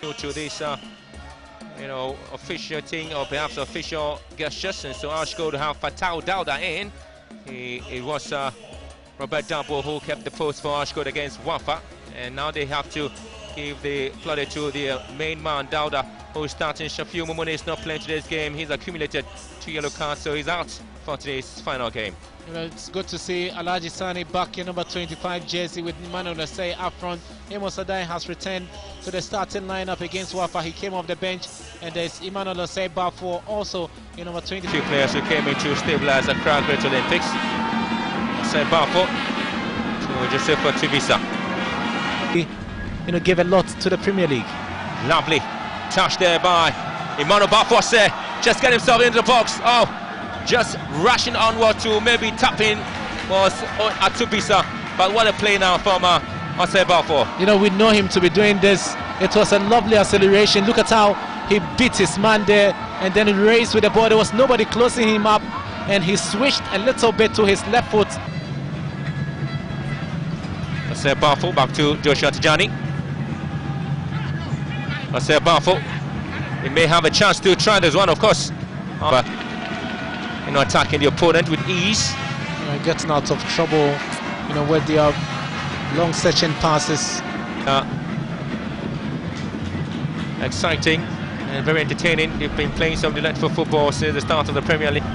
due to this, official thing or perhaps official gestures. And so Ash go to have Fatal Dauda in. It was Robert Dambo who kept the post for Ashgold against Wafa, and now they have to give the credit to the main man Dauda, who's starting. Shafiu Mumune is not playing today's game. He's accumulated 2 yellow cards, so he's out for today's final game. It's good to see Alhaji Sani back in number 25 jersey with Emmanuel Asai up front. Amos Adai has returned to the starting lineup against Wafa. He came off the bench, and there's Emmanuel Asai back for also in number 20. Two players who came in to stabilize the Accra Great Olympics. Asai Bafo to Joseph Tuvisa. Give a lot to the Premier League. Lovely touch there by Emmanuel Bafo. Just get himself into the box. Oh, just rushing onward to maybe tapping was Atubisa, but what a play now from Asai Bafo. We know him to be doing this. It was a lovely acceleration. Look at how he beat his man there, and then he raced with the ball. There was nobody closing him up, and he switched a little bit to his left foot. Asai Bafo back to Joshua Tijani. Asai Bafo, he may have a chance to try this one, of course, but attacking the opponent with ease. Getting out of trouble, with their long searching passes. Exciting and very entertaining. They've been playing some delightful football since the start of the Premier League.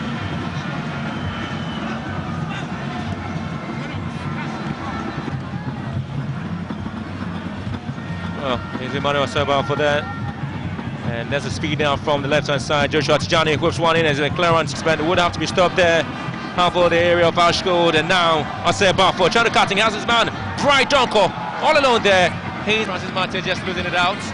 Well, here's Emmanuel Asai Bafo there. And there's a speed now from the left-hand side. Joshua Tijani whips one in as a clearance, but it would have to be stopped there. Half of the area of Ashgold, and now Asai Bafo trying to cut him. Has his man, Bright Donko, all alone there. He's Francis Mate just losing it out.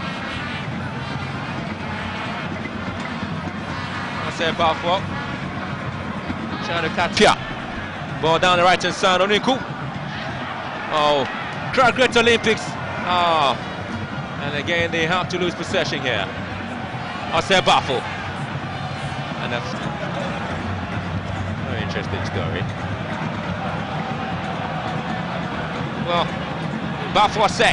Asai Bafo trying to cut Pia. Ball down the right-hand side, Oniku. Oh, Accra Great Olympics. Oh, and again they have to lose possession here. Asai Bafo, and that's a very interesting story. Well, Bafo Asai,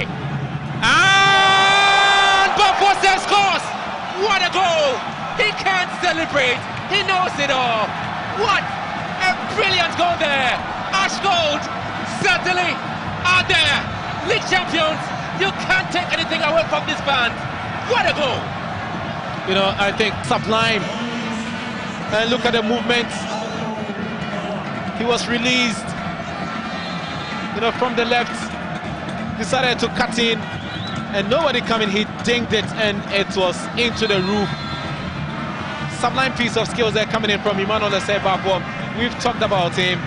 and Bafo Asai scores! What a goal! He can't celebrate, he knows it all. What a brilliant goal there! Ashgold certainly are there, league champions. You can't take anything away from this band. What a goal! I think sublime. And look at the movement. He was released, from the left. Decided to cut in, and nobody coming. He dinged it, and it was into the roof. Sublime piece of skills there coming in from Emmanuel Asai Bafo. We've talked about him.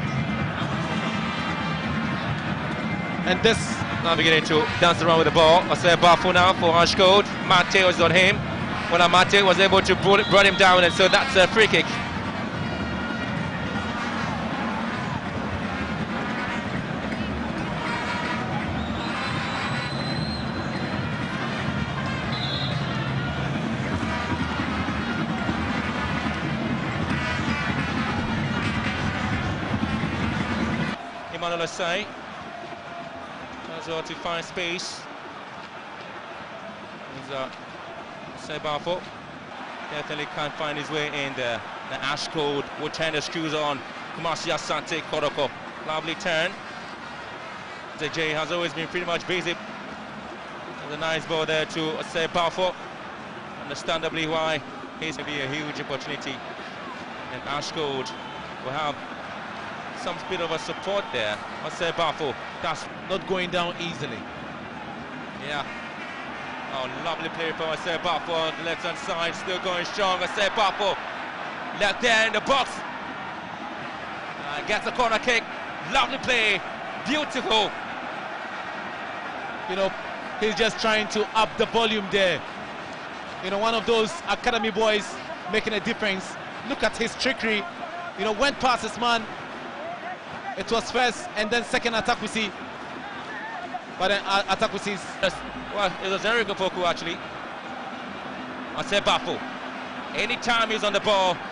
And this now beginning to dance around with the ball. Asai Bafo now for Ashgold. Mate was on him. Well, Mate was able to bring him down, and so that's a free kick. Emmanuel Asai tries to find space. Asai Bafo definitely can't find his way in there. The Ashgold will turn the screws on. Kumasi Asante Koroko. Lovely turn. JJ has always been pretty much basic. There's a nice ball there to Asai Bafo. Understandably why he's going to be a huge opportunity. And Ashgold will have some bit of a support there. Asai Bafo, that's not going down easily. Yeah. Oh, lovely play from Asai Bafo on the left-hand side, still going strong. Asai Bafo, left there in the box. Gets a corner kick. Lovely play, beautiful. He's just trying to up the volume there. One of those academy boys making a difference. Look at his trickery. Went past his man. It was first and then second attack we see. But then attack we see. Well, it was Enrico Poku actually. Asai Bafo. Anytime he's on the ball,